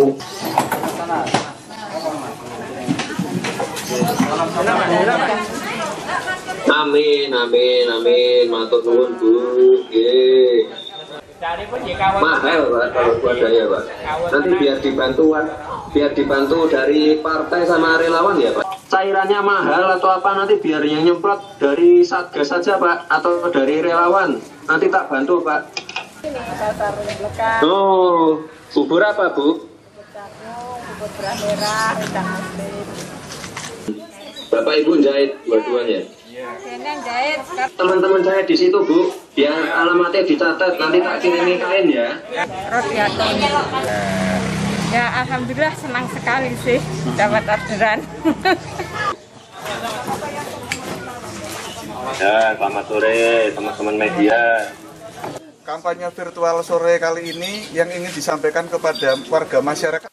Amin, amin, amin, matur nuwun Bu. Nggih. Mahal Pak kalau swadaya Pak. Nanti biar dibantu dari partai sama relawan ya Pak. Cairannya mahal atau apa nanti biar yang nyemprot dari Satgas saja Pak atau dari relawan. Nanti tak bantu Pak. Oh, bubur apa Bu? Bubur beras merah, udang muslim. Bapak Ibu jahit dua-duanya. Teman-teman saya di situ Bu, biar alamatnya dicatat nanti tak kirimi kain ya. Rodiato. Ya alhamdulillah senang sekali sih dapat orderan. Ya, selamat sore teman-teman media. Kampanye virtual sore kali ini yang ingin disampaikan kepada warga masyarakat.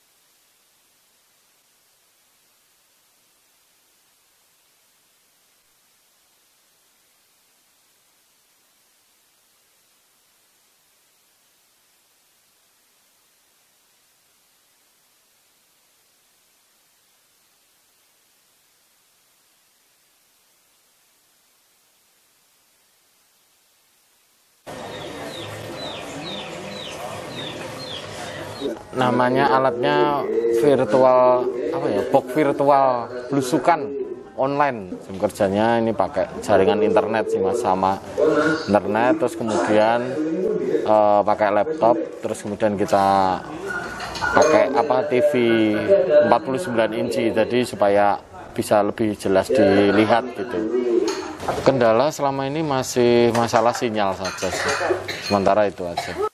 Namanya alatnya virtual apa ya, box virtual belusukan online. Jam kerjanya ini pakai jaringan internet sih Mas, sama internet, terus kemudian pakai laptop, terus kemudian kita pakai TV 49 inci jadi supaya bisa lebih jelas dilihat gitu. Kendala selama ini masih masalah sinyal saja sih. Sementara itu aja.